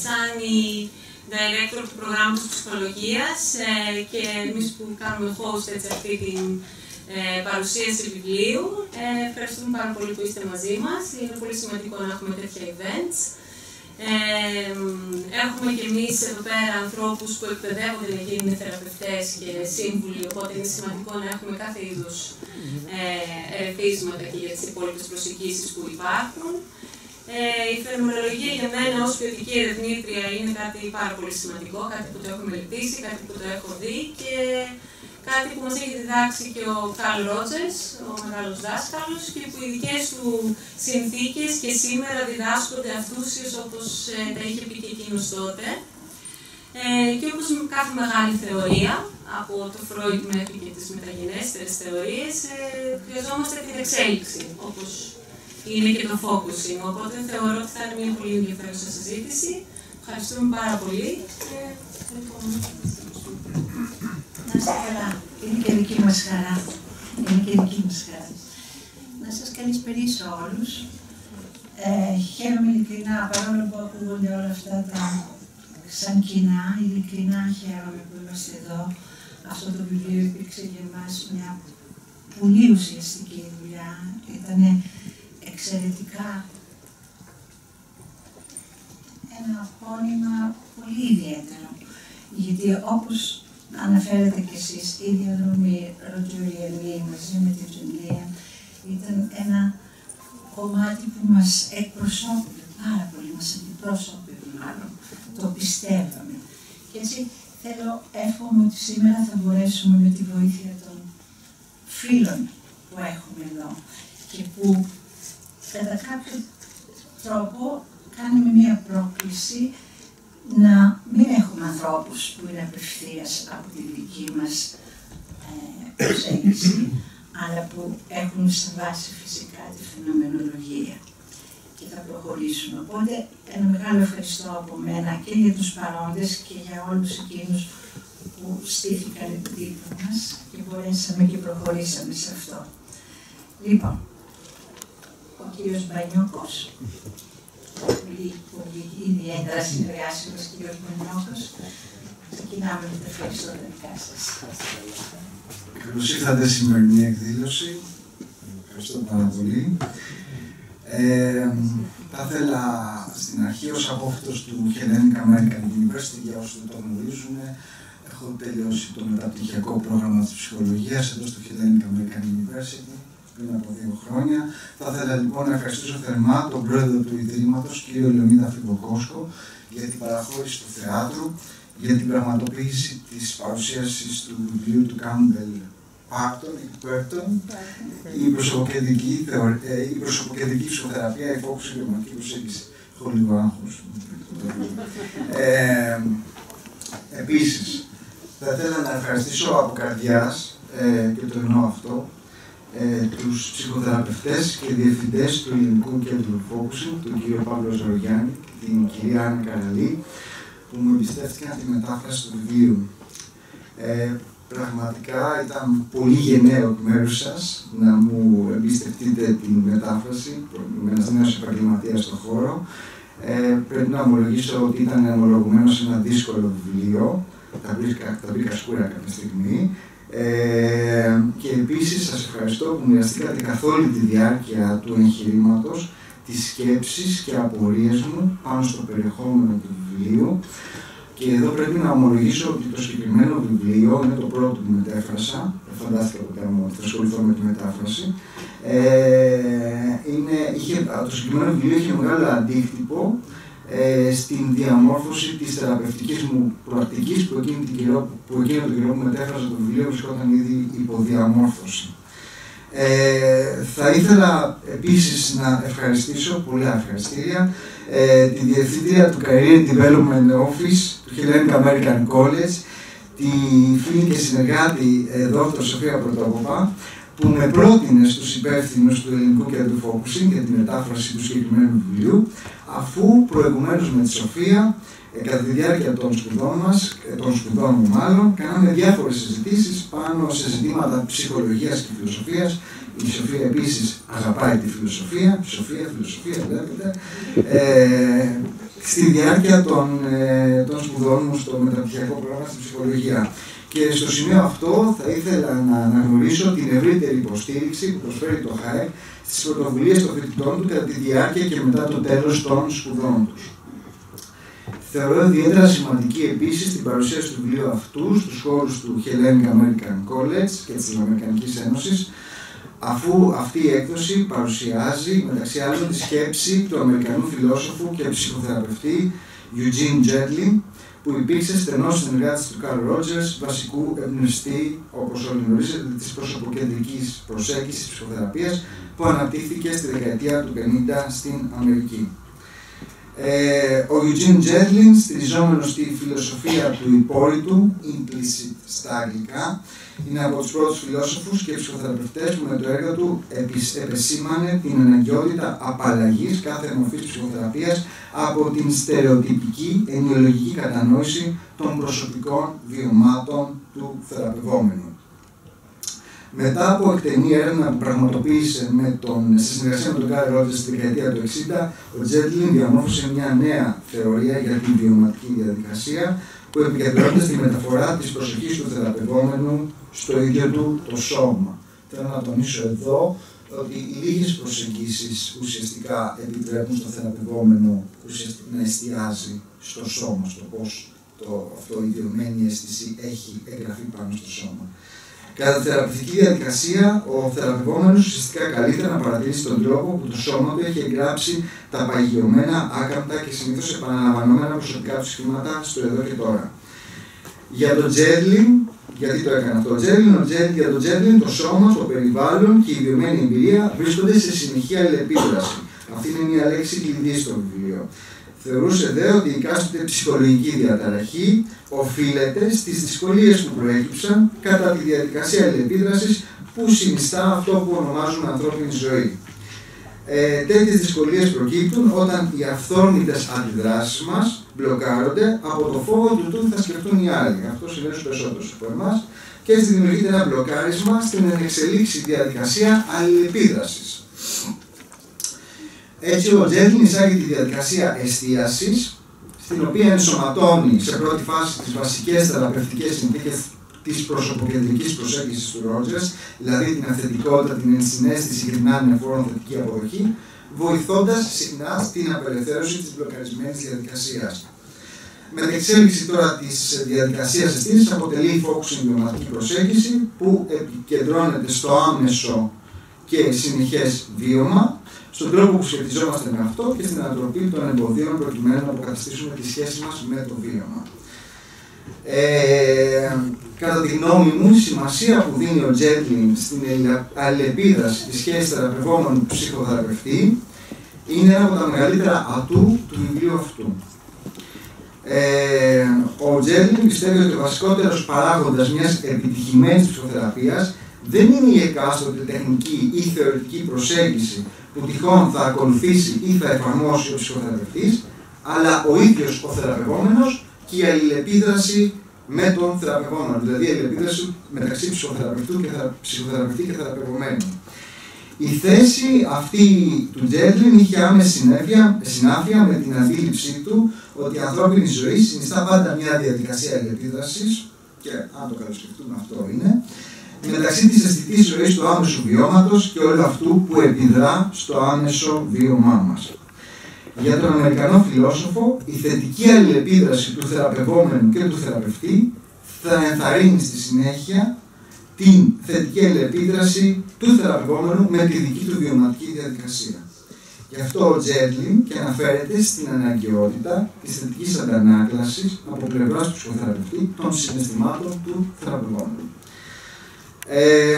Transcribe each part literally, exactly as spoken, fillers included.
σαν η director του προγράμματος ψυχολογίας ε, και εμείς που κάνουμε host έτσι, αυτή την ε, παρουσίαση βιβλίου. Ε, ευχαριστούμε πάρα πολύ που είστε μαζί μας. Είναι πολύ σημαντικό να έχουμε τέτοια events. Ε, έχουμε και εμείς εδώ πέρα ανθρώπους που εκπαιδεύονται να γίνουν θεραπευτές και σύμβουλοι, οπότε είναι σημαντικό να έχουμε κάθε είδους ε, ερεθίσματα και για τις υπόλοιπες προσεγγίσεις που υπάρχουν. Ε, η φαινομενολογία για μένα ως ποιοτική ερευνήτρια είναι κάτι πάρα πολύ σημαντικό, κάτι που το έχω μελετήσει, κάτι που το έχω δει και κάτι που μας έχει διδάξει και ο Καρλ Ρότζερς, ο μεγάλος δάσκαλος, και που οι δικές του συνθήκες και σήμερα διδάσκονται αυτούσιες όπως ε, τα είχε πει και εκείνος τότε. Ε, και όπως με κάθε μεγάλη θεωρία, από το Φρόιντ μέχρι και τις μεταγενέστερες θεωρίες, ε, χρειαζόμαστε την εξέλιξη, όπως είναι και το focusing. Οπότε θεωρώ ότι θα είναι μια πολύ ενδιαφέρουσα συζήτηση. Ευχαριστούμε πάρα πολύ. Και... Να είστε καλά. Είναι και δική μας χαρά. Είναι και δική μας χαρά. Να σας καλησπερίσω όλους. Ε, χαίρομαι ειλικρινά, παρόλο που ακούγονται όλα αυτά τα σαν κοινά, ειλικρινά χαίρομαι που είμαστε εδώ. Αυτό το βιβλίο υπήρξε για εμάς μια πολύ ουσιαστική δουλειά. Ήταν εξαιρετικά ένα πόνημα πολύ ιδιαίτερο. Γιατί όπως αναφέρετε κι εσείς, η διαδρομή ροτζουριανή μαζί με τη Τζουλία ήταν ένα κομμάτι που μας εκπροσώπησε πάρα πολύ, μας αντιπρόσωπευε μάλλον, το πιστεύαμε. Και έτσι θέλω, εύχομαι ότι σήμερα θα μπορέσουμε με τη βοήθεια των φίλων που έχουμε εδώ και που κατά κάποιο τρόπο κάνουμε μία πρόκληση να μην έχουμε ανθρώπους που είναι απευθείας από τη δική μας ε, προσέγγιση, αλλά που έχουν σε βάση φυσικά τη φαινομενολογία και θα προχωρήσουμε. Οπότε ένα μεγάλο ευχαριστώ από μένα και για τους παρόντες και για όλους εκείνους που στήθηκαν δίπλα μας και μπορέσαμε και προχωρήσαμε σε αυτό. Λοιπόν, ο κύριος Μπανιώκος, πολύ, πολύ ιδιαίτερα συνεργάσιμος κύριος Μπανιώκος. Ξεκινάμε με τα ευχαριστώδικά σας. Καλώς ήρθατε στη σημερινή εκδήλωση. Ευχαριστώ πάρα πολύ. Ε, θα ήθελα στην αρχή ως απόφυτος του Hellenic American University, για όσους δεν το γνωρίζουν, έχω τελειώσει το μεταπτυχιακό πρόγραμμα της ψυχολογίας εδώ στο Hellenic American University πριν από δύο χρόνια. Θα ήθελα λοιπόν να ευχαριστήσω θερμά τον πρόεδρο του Ιδρύματος, κύριο Λεωνίδα Φιμποκόσκο, για την παραχώρηση του θεάτρου, για την πραγματοποίηση της παρουσίασης του βιβλίου του Κάμπελ Πάρτον, η προσωποκεντρική, η προσωποκεντρική ψυχοθεραπεία, η focus συμπληρωματική προσέγγιση. Έχω λίγο άγχος. ε, επίσης, θα ήθελα να ευχαριστήσω από καρδιάς, ε, και το εννοώ αυτό, ε, τους ψυχοθεραπευτές και διευθυντές του Ελληνικού Κέντρου Focusing, τον κύριο Παύλο Ζωρογιάννη και την κυρία Άννα Καραλή, που μου εμπιστεύτηκαν τη μετάφραση του βιβλίου. Ε, Πραγματικά ήταν πολύ γενναίο εκ μέρους σας να μου εμπιστευτείτε την μετάφραση, με ένας νέος επαγγελματίας στον χώρο. Ε, πρέπει να ομολογήσω ότι ήταν ομολογουμένο σε ένα δύσκολο βιβλίο, τα βρήκα, τα βρήκα σκούρα κάποια στιγμή. Ε, και επίσης σας ευχαριστώ που μοιραστήκατε καθ' όλη τη διάρκεια του εγχειρήματος τις σκέψεις και απορίες μου πάνω στο περιεχόμενο του βιβλίου. Και εδώ πρέπει να ομολογήσω ότι το συγκεκριμένο βιβλίο είναι το πρώτο που μετέφρασα. Δεν φαντάστηκα ποτέ μου ότι θα ασχοληθώ με τη μετάφραση. Ε, είναι, είχε, το συγκεκριμένο βιβλίο είχε μεγάλο αντίκτυπο ε, στην διαμόρφωση της θεραπευτικής μου πρακτικής που εκείνη την καιρό, που εκείνο τον καιρό που μετέφρασα το βιβλίο βρισκόταν ήδη υποδιαμόρφωση. Ε, θα ήθελα επίσης να ευχαριστήσω, πολλά ευχαριστήρια, ε, τη Διευθύντρια του Career Development Office του Hellenic American College, τη φίλη και συνεργάτη ε, δόκτωρ Σοφία Πρωτόκοπα, που με πρότεινε στους υπεύθυνους του Ελληνικού Κέντρου Focusing για τη μετάφραση του συγκεκριμένου βιβλίου, αφού προηγουμένως με τη Σοφία, ε, κατά τη διάρκεια των σπουδών μας, ε, των σπουδών μου μάλλον, κάναμε διάφορες συζητήσεις πάνω σε ζητήματα ψυχολογίας και φιλοσοφίας. Η Σοφία επίσης αγαπάει τη φιλοσοφία, Σοφία, φιλοσοφία, βλέπετε. Ε, στη διάρκεια των, ε, των σπουδών μου στο μεταπτυχιακό πρόγραμμα στην ψυχολογία. Και στο σημείο αυτό θα ήθελα να αναγνωρίσω την ευρύτερη υποστήριξη που προσφέρει το ΧΑΕΚ στις πρωτοβουλίες των φοιτητών του κατά τη διάρκεια και μετά το τέλος των σπουδών τους. Θεωρώ ιδιαίτερα σημαντική επίσης την παρουσίαση του βιβλίου αυτού στους χώρους του Hellenic American College και της Αμερικανικής Ένωσης, αφού αυτή η έκδοση παρουσιάζει μεταξύ άλλων τη σκέψη του Αμερικανού φιλόσοφου και ψυχοθεραπευτή Eugene Gendlin, που υπήρξε στενός συνεργάτης του Carl Rogers, βασικού εμπνευστή, όπως όλοι γνωρίζετε, της προσωποκεντρικής προσέγγισης ψυχοθεραπείας που αναπτύχθηκε στη δεκαετία του πενήντα στην Αμερική. Ε, ο Eugene Gendlin, στηριζόμενος στη φιλοσοφία του υπόρρητου, implicit στα αγγλικά, είναι από τους πρώτους φιλόσοφους και ψυχοθεραπευτές που με το έργο του επεσήμανε την αναγκαιότητα απαλλαγής κάθε μορφής ψυχοθεραπείας από την στερεοτυπική ενοιολογική κατανόηση των προσωπικών βιωμάτων του θεραπευόμενου. Μετά από εκτενή έρευνα που πραγματοποίησε με τον, σε συνεργασία με τον Carl Rogers στη δεκαετία του εξήντα, ο Gendlin διαμόρφωσε μια νέα θεωρία για την βιωματική διαδικασία που επικεντρώνεται στη μεταφορά της προσοχής του θεραπευόμενου στο ίδιο του το σώμα. Θέλω να τονίσω εδώ ότι λίγες προσεγγίσεις ουσιαστικά επιτρέπουν στο θεραπευόμενο να εστιάζει στο σώμα, στο πώς το, αυτό η βιωμένη αίσθηση έχει εγγραφεί πάνω στο σώμα. Κατά τη θεραπευτική διαδικασία, ο θεραπευόμενος ουσιαστικά καλείται να παρατηρήσει τον τρόπο που το σώμα του έχει εγγράψει τα παγιωμένα, άκαμπτα και συνήθως επαναλαμβανόμενα προσωπικά του σχήματα στο εδώ και τώρα. Για τον Gendlin, γιατί το έκανε αυτό ο Gendlin, για τον Gendlin το σώμα, το περιβάλλον και η βιωμένη εμπειρία βρίσκονται σε συνεχή αλληλεπίδραση. Αυτή είναι μια λέξη κλειδί στο βιβλίο. Θεωρούσε δε ότι η εκάστοτε ψυχολογική διαταραχή οφείλεται στις δυσκολίες που προέκυψαν κατά τη διαδικασία αλληλεπίδρασης που συνιστά αυτό που ονομάζουμε ανθρώπινη ζωή. Ε, τέτοιες δυσκολίες προκύπτουν όταν οι αυθόρμητες αντιδράσεις μας μπλοκάρονται από το φόβο του τι θα σκεφτούν οι άλλοι. Αυτό συμβαίνει στους περισσότερους από εμάς και έτσι δημιουργείται ένα μπλοκάρισμα στην ενεξελίξη διαδικασία αλληλεπίδρασης. Έτσι, ο Gendlin εισάγει τη διαδικασία εστίασης, στην οποία ενσωματώνει σε πρώτη φάση τις βασικές θεραπευτικές συνθήκες της προσωποκεντρικής προσέγγισης του Rogers, δηλαδή την αυθεντικότητα, την ενσυναίσθηση και την ανεφόρον θετική αποδοχή, βοηθώντας συχνά στην απελευθέρωση της μπλοκαρισμένης διαδικασίας. Με την εξέλιξη τώρα της διαδικασίας εστίασης αποτελεί η focusing βιωματική προσέγγιση που επικεντρώνεται στο άμεσο και συνεχές βίωμα, στον τρόπο που σχετιζόμαστε με αυτό και στην ανατροπή των εμποδίων προκειμένου να αποκαταστήσουμε τη σχέση μας με το βίωμα. Ε, κατά τη γνώμη μου, η σημασία που δίνει ο Gendlin στην αλληλεπίδραση της σχέσης θεραπευόμενου ψυχοθεραπευτή είναι ένα από τα μεγαλύτερα ατού του βιβλίου αυτού. Ε, ο Gendlin πιστεύει ότι ο βασικότερος παράγοντας μιας επιτυχημένης ψυχοθεραπείας δεν είναι η εκάστοτε τεχνική ή θεωρητική προσέγγιση που τυχόν θα ακολουθήσει ή θα εφαρμόσει ο ψυχοθεραπευτής, αλλά ο ίδιος ο θεραπευόμενος και η αλληλεπίδραση με τον θεραπευόμενο, δηλαδή η αλληλεπίδραση μεταξύ ψυχοθεραπευτού και ψυχοθεραπευτή και θεραπευομένου. Η θέση αυτή του Gendlin είχε άμεση συνάφεια με την αντίληψή του ότι η ανθρώπινη ζωή συνιστά πάντα μια διαδικασία αλληλεπίδρασης, και αν το καλοσκεφτούμε αυτό είναι, μεταξύ της αισθητής ζωής του άμεσου βιώματος και όλου αυτού που επιδρά στο άμεσο βίωμά μας. Για τον Αμερικανό φιλόσοφο, η θετική αλληλεπίδραση του θεραπευόμενου και του θεραπευτή θα ενθαρρύνει στη συνέχεια την θετική αλληλεπίδραση του θεραπευόμενου με τη δική του βιωματική διαδικασία. Γι' αυτό ο Gendlin και αναφέρεται στην αναγκαιότητα της θετικής αντανάκλασης από πλευράς του ψυχοθεραπευτή των συναισθημάτων του θεραπευόμενου. Ε,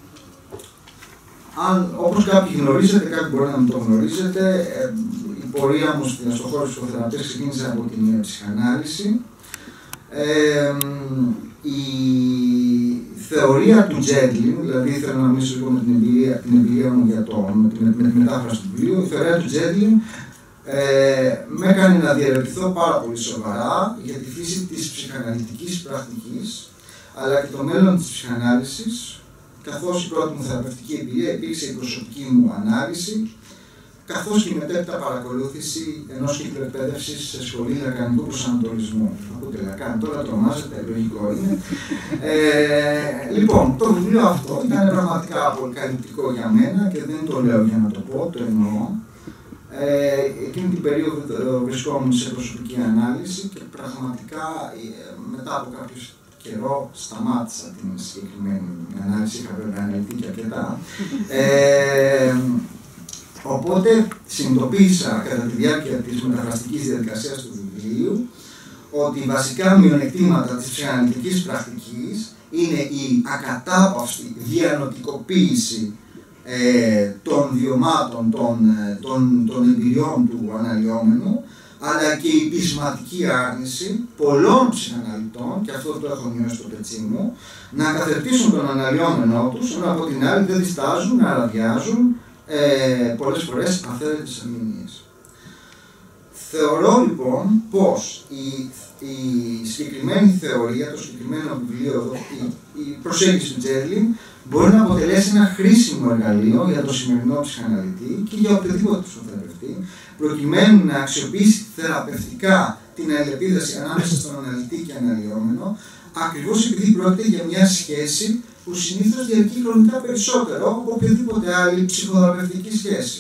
αν, όπως κάποιοι γνωρίζετε, κάποιοι μπορεί να μην το γνωρίζετε, ε, η πορεία μου στον χώρο της ψυχοθεραπείας ξεκίνησε από την ψυχανάλυση. Ε, η θεωρία του Gendlin, δηλαδή θέλω να μιλήσω λίγο με την εμπειρία, την εμπειρία μου για το, με, τη, με τη μετάφραση του βιβλίου, η θεωρία του Gendlin ε, με έκανε να διαρωτηθώ πάρα πολύ σοβαρά για τη φύση της ψυχαναλυτικής πρακτικής, αλλά και το μέλλον της ψυχανάλυσης, καθώς η πρώτη μου θεραπευτική εμπειρία υπήρξε η προσωπική μου ανάλυση, καθώς και μετέπειτα παρακολούθηση ενός κύκλου εκπαίδευσης σε σχολή λακανικού προσανατολισμού. Ακούτε λακάνη, τώρα τρομάζετε, λογικό είναι. Ε, λοιπόν, το βιβλίο αυτό ήταν πραγματικά αποκαλυπτικό για μένα και δεν το λέω για να το πω, το εννοώ. Ε, εκείνη την περίοδο βρισκόμουν σε προσωπική ανάλυση και πραγματικά μετά από κάποιο καιρό σταμάτησα την συγκεκριμένη ανάλυση, είχα βέβαια αναλυθεί και αρκετά. Ε, οπότε συνειδητοποίησα κατά τη διάρκεια της μεταφραστικής διαδικασίας του βιβλίου ότι βασικά μειονεκτήματα της ψυχαναλυτικής πρακτικής είναι η ακατάπαυστη διανοητικοποίηση ε, των βιωμάτων, των, των, των εμπειριών του αναλυόμενου, αλλά και η πεισματική άρνηση πολλών ψυχαναλυτών, και αυτό το έχω νιώσει στο πετσί μου, να καθευτήσουν τον αναλυόμενό τους, ενώ από την άλλη δεν διστάζουν να αραδιάζουν ε, πολλές φορές αυθαίρετες ερμηνείες. Θεωρώ λοιπόν πως η, η συγκεκριμένη θεωρία, το συγκεκριμένο βιβλίο εδώ, η, η προσέγγιση του Τζέρλιν, μπορεί να αποτελέσει ένα χρήσιμο εργαλείο για το σημερινό ψυχαναλυτή και για οποιοδήποτε ψυχοθεραπευτή, προκειμένου να αξιοποιήσει θεραπευτικά την αλληλεπίδραση ανάμεσα στον αναλυτή και αναλυόμενο, ακριβώς επειδή πρόκειται για μια σχέση που συνήθως διαρκεί χρονικά περισσότερο από οποιαδήποτε άλλη ψυχοθεραπευτική σχέση.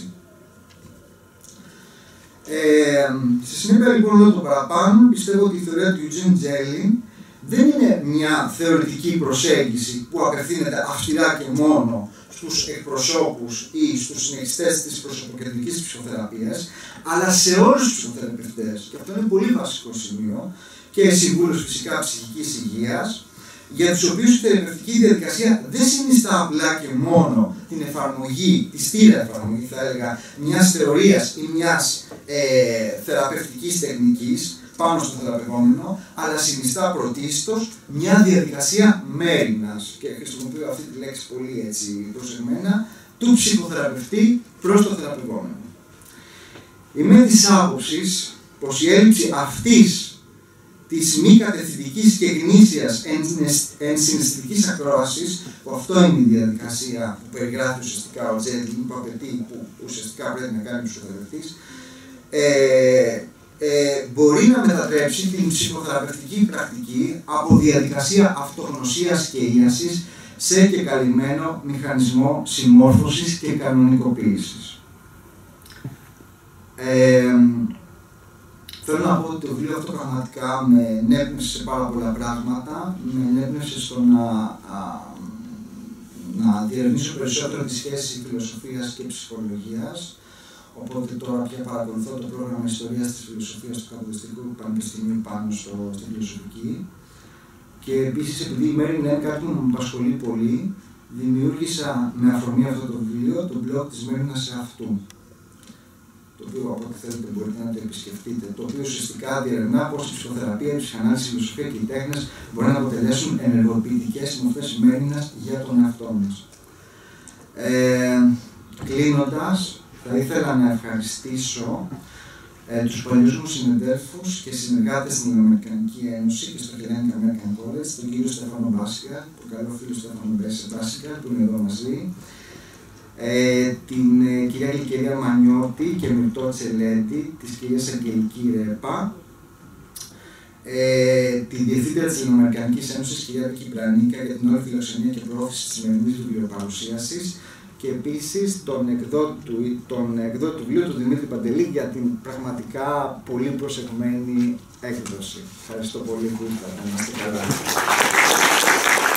Ε, στη συνέπεια λοιπόν όλο το παραπάνω, πιστεύω ότι η θεωρία του Eugene Gelling δεν είναι μια θεωρητική προσέγγιση που απευθύνεται αυστηρά και μόνο στους εκπροσώπους ή στους συνεχιστές της προσωποκεντρικής ψυχοθεραπείας, αλλά σε όλους τους ψυχοθεραπευτές. Και αυτό είναι πολύ βασικό σημείο, και συμβούλους φυσικά ψυχικής υγείας, για τους οποίους η θεραπευτική διαδικασία δεν συνιστά απλά και μόνο την εφαρμογή, τη στήρα εφαρμογή, θα έλεγα, μιας θεωρίας ή μιας ε, θεραπευτικής τεχνικής πάνω στο θεραπευόμενο, αλλά συνιστά πρωτίστως μια διαδικασία μέριμνας, και χρησιμοποιώ αυτή τη λέξη πολύ έτσι προσεγμένα, του ψυχοθεραπευτή προς το θεραπευόμενο. Είμαι της άποψης πως η έλλειψη αυτής της μη κατευθυντικής και γνήσιας ενσυναισθητικής ακρόασης, που αυτό είναι η διαδικασία που περιγράφει ουσιαστικά ο Τζέρλιν, που απαιτεί, που ουσιαστικά πρέπει να κάνει ο ψυχοθεραπευτής, ε, ε, μπορεί να μετατρέψει την ψυχοθεραπευτική πρακτική από διαδικασία αυτογνωσίας και ίασης σε κεκαλυμμένο μηχανισμό συμμόρφωσης και κανονικοποίησης. Ε, Θέλω να πω ότι το βιβλίο αυτό πραγματικά με ενέπνευσε σε πάρα πολλά πράγματα, με ενέπνευσε στο να, α, να διερευνήσω περισσότερο τη σχέση φιλοσοφίας και ψυχολογίας. Οπότε τώρα πια παρακολουθώ το πρόγραμμα Ιστορίας της Φιλοσοφίας του Καποδιστρικού Πανεπιστημίου πάνω στο, στη φιλοσοφική. Και επίσης, επειδή η Μέριν είναι κάτι που με απασχολεί πολύ, δημιούργησα με αφορμή αυτό το βιβλίο το blog της Μέρινας σε αυτού, το οποίο από ό,τι θέλετε μπορείτε να το επισκεφτείτε, το οποίο ουσιαστικά διερευνά πως η ψυχοθεραπεία, η ψυχανάλυση, η φιλοσοφία και οι τέχνες μπορεί να αποτελέσουν ενεργοποιητικές μορφές μέριμνας για τον εαυτό μας. Ε, κλείνοντας, θα ήθελα να ευχαριστήσω ε, τους παλιούς μου συνεντέλφους και συνεργάτες στην Αμερικανική Ένωση και στο Hellenic American College, τον κύριο Στέφανο Μπάσικα, τον καλό φίλο Στέφανο Μπάσικα, που είναι εδώ μαζί, Ε, την ε, κυρία Γλυκερία Μανιώτη και Μυρτώ Τσελέντη, της κυρίας Αγγελική Ρέπα, ε, τη Διευθύντρια της Ελληνοαμερικανικής Ένωσης, κυρία Βίκη Μπρανίκα, για την όλη φιλοξενία και πρόθεση της σημερινής βιβλιοπαρουσίασης, και επίσης τον εκδότη του, τον εκδότη του βιβλίου του Δημήτρη Παντελή για την πραγματικά πολύ προσεγμένη έκδοση. Ευχαριστώ πολύ που ήρθατε. Να είστε καλά.